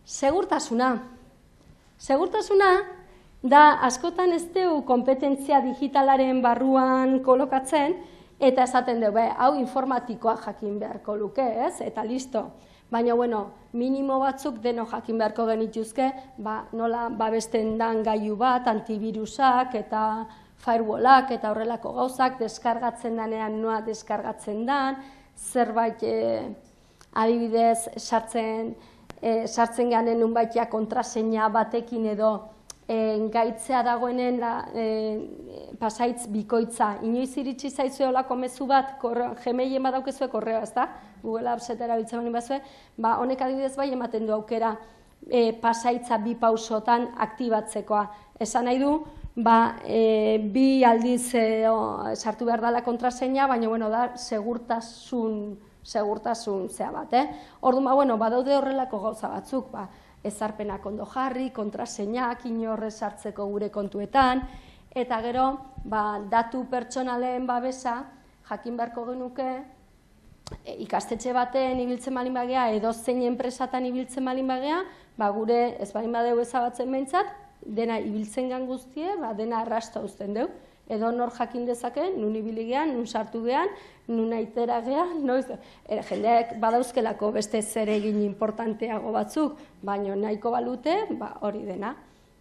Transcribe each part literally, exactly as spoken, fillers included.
Segurtasuna. Segurtasuna da askotan ez dugu kompetentzia digitalaren barruan kolokatzen, eta esaten dugu, hau informatikoa jakin beharko luke, ez? Eta listo. Baina, bueno, minimo batzuk deno jakin beharko genituzke, ba, nola babesten dan gailu bat, antivirusak eta firewallak eta horrelako gauzak, deskargatzen danean noa deskargatzen dan, zerbait e, adibidez sartzen, e, sartzen ganen nunbaitia kontraseina batekin edo e, gaitzea dagoenen la, e, pasaitz bikoitza. Inoiz iritsi zaizue olako mezu bat, Gmailen badaukezue korreo, ez da? Google Apps eta erabiltzen bani bazue, ba, honek adibidez bai ematen du aukera e, pasaitza bi pausotan aktibatzekoa. Esan nahi du, ba, e, bi aldiz e, o, sartu behar dela kontraseina, baina bueno, da segurtasun, segurtasun zea bat. Eh? Orduan, ba, bueno, badaude horrelako gauza batzuk, ba, ezarpenak ondo jarri, kontraseinak inorrez sartzeko gure kontuetan, eta gero, ba, datu pertsonalen babesa jakin beharko genuke, e, ikastetxe baten ibiltzen balin bagea, edo zein enpresatan ibiltzen balin bagea, ba, gure ez balin badeu ezabatzen behintzat, dena ibiltzen gan guztie, ba, dena arrasta uzten deu. Edo nor jakin dezake, nun ibili gean, nun sartu gean, nun aitera gean, noiz, e, jendeak badauzkelako beste zer egin importanteago batzuk, baina nahiko balute, ba, hori dena.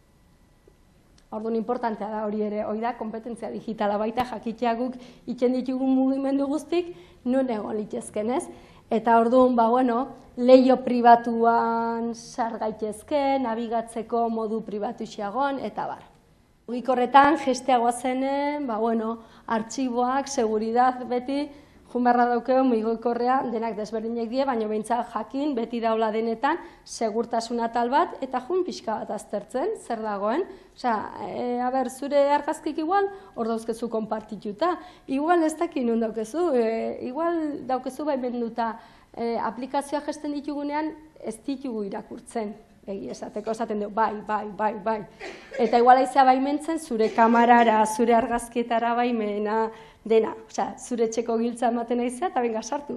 Orduan importantea da hori ere, hori da, kompetentzia digitala baita jakitea guk itzen ditugun mugimendu guztik, nun egon litezken, ez? Eta orduan, ba, bueno, leiho pribatuan sar gaitezke, nabigatzeko modu pribatu xeagon, eta bar. Mugikorretan, gesteagoa zenen, ba, bueno, artxiboak, seguridad beti, jun beharra daukeo mugikorrea denak desberdinak die, baina behintzat jakin, beti daula denetan, segurtasun atal bat, eta jun pixka bat aztertzen, zer dagoen. Osea, e, a ber, zure argazkik igual, hor dauzkezu konpartituta. Igual ez dakit nun daukezu, e, igual daukezu baimenduta e, aplikazioa gesten ditugunean, ez ditugu irakurtzen. Egi esateko esaten du, bai, bai, bai, bai. Eta igual aizea baimentzen zure kamarara, zure argazkietara baimena dena. Osea, zure txeko giltza ematen aizea eta benga sartu.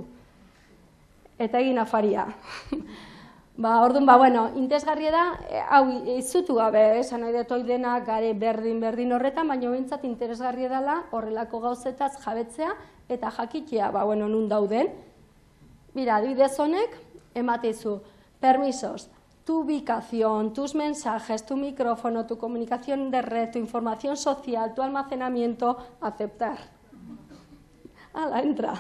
Eta egin afaria. Ba, orduan, ba, bueno, interesgarria da, hau, izutu gabe, esan nahi dut hoi dena gare berdin-berdin horretan, baina behintzat interesgarria dela horrelako gauzetaz jabetzea eta jakitea, ba, bueno, nun dauden. Mira, adibidez honek, ematezu, permisos, tu ubicación, tus mensajes, tu micrófono, tu comunicación de red, tu información social, tu almacenamiento, aceptar. Hala, entra.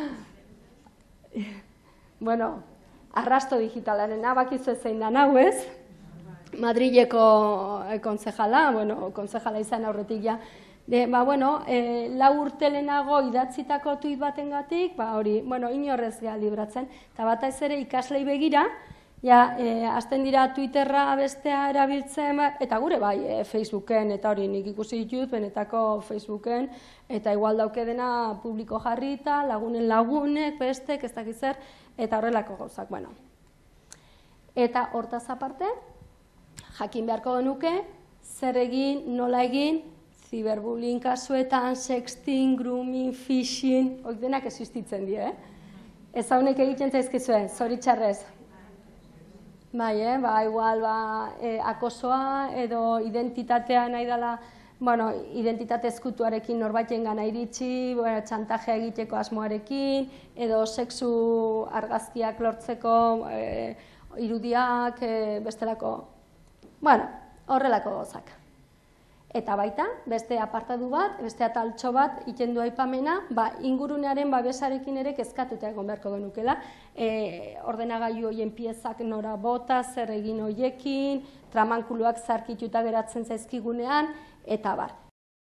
Bueno, arrasto digitalaren abakizu zein da nau ez, Madrileko konzejala, bueno, konzejala izan aurretik ja, de, ba, bueno, e, lau urte lehenago idatzitako tuit batengatik, ba, hori, bueno, inorrez geha libratzen, eta bat ez ere ikaslei begira, ja, e, azten dira Twitterra bestea erabiltzen, eta gure bai, e, Facebooken, eta hori nik ikusi ditut, benetako Facebooken, eta igual dauke dena publiko jarrita, lagunen lagunek, bestek, ez dakiz zer, eta horrelako gauzak, bueno. Eta hortaz aparte, jakin beharko genuke, zer egin, nola egin, ziberbullying kasuetan, sexting, grooming, phishing, hori denak existitzen die, eh? Ez haunek egiten zaizkizue, zoritxarrez. Bai, eh? Ba, igual, ba, e, akosoa edo identitatea nahi dela, bueno, identitate ezkutuarekin norbaiten gana iritsi, bueno, txantajea egiteko asmoarekin, edo sexu argazkiak lortzeko e, irudiak, e, bestelako, bueno, horrelako gozak. Eta baita, beste apartadu bat, beste ataltxo bat, iten du aipamena, ba, ingurunearen babesarekin ere kezkatuta egon beharko genukela. E, ordenagailu hoien piezak nora bota, zer egin hoiekin, tramankuluak zarkituta geratzen zaizkigunean, eta bar.